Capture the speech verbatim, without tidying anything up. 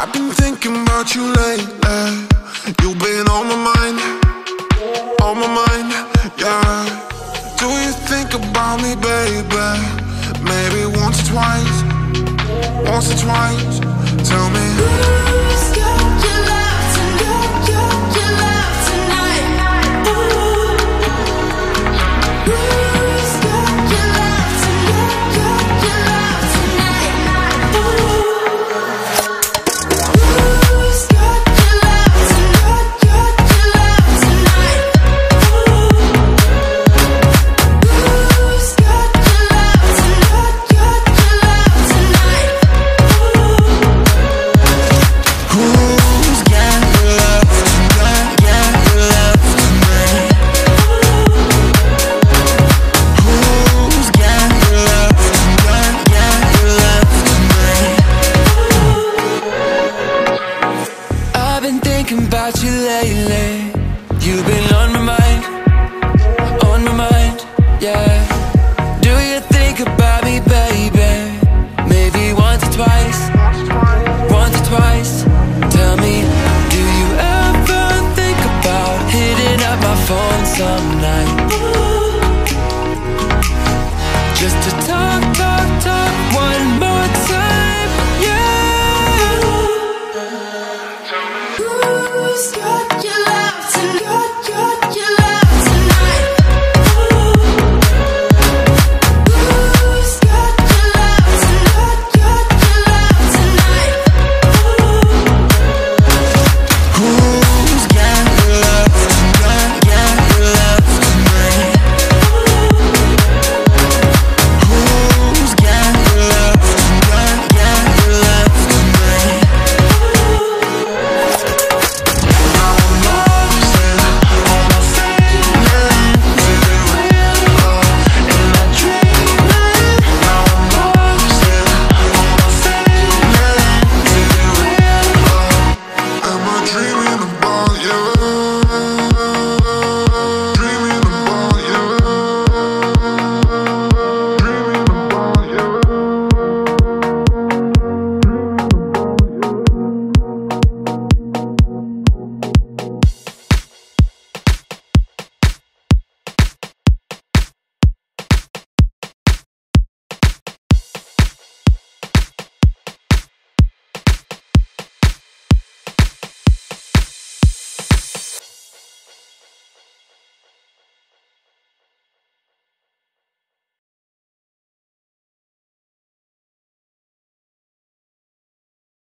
I've been thinking about you lately. You've been on my mind, on my mind, yeah. Do you think about me, baby? Maybe once or twice, once or twice. Tell me who's got your love tonight, got your love tonight. Ooh. Who's got your love tonight, got your love tonight. Ooh. Who's got your love tonight, got your love tonight. Ooh. Who's got your love tonight, got your love tonight. Who's got your love tonight, got your love tonight. Who's got your love tonight, got your love tonight. I've been thinking about you lately. You've been on my mind, on my mind, yeah. Do you think about me, baby? Maybe once or twice, once or twice. Tell me, do you ever think about hitting up my phone some night? Just to talk